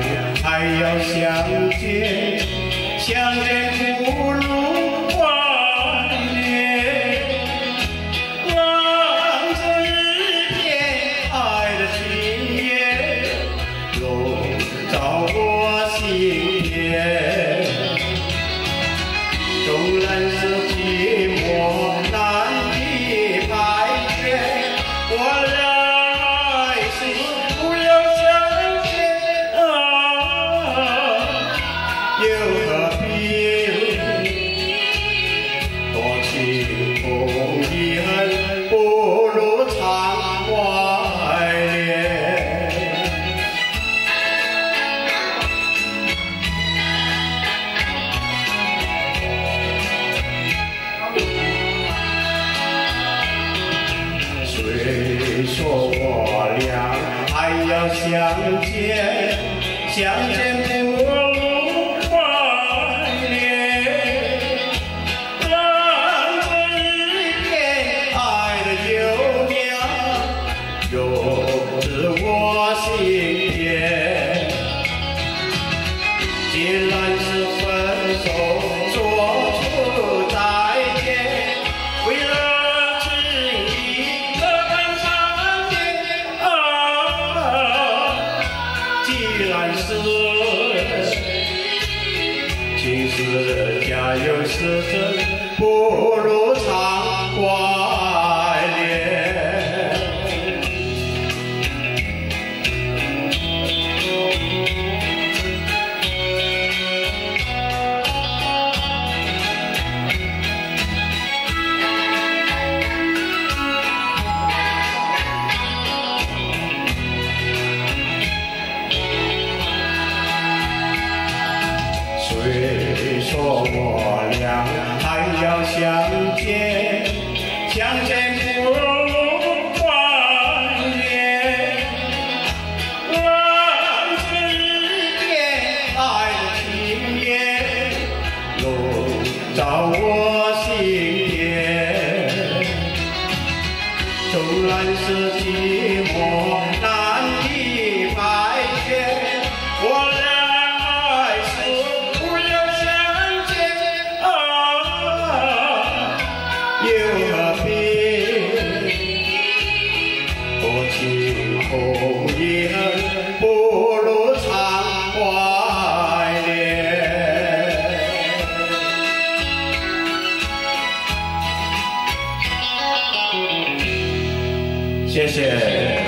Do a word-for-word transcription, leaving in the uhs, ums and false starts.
还要相见，相见不如怀念。望着一片爱的情叶，笼罩我心田。纵然是寂寞难以排解，我俩。 又何必多情空遗恨，不如常怀恋。虽说我俩还要相见，相见不如。 永志我心田。既然是分手，说出再见，为了情谊何堪长天啊！既然是情是假有实真，不如常怀恋。 虽说我俩还要相见，相见不如怀念。望着一片爱的情叶，笼罩我心田。纵然是寂寞难以排解，我俩。 又何必多情空遗恨，不如常怀恋。谢谢。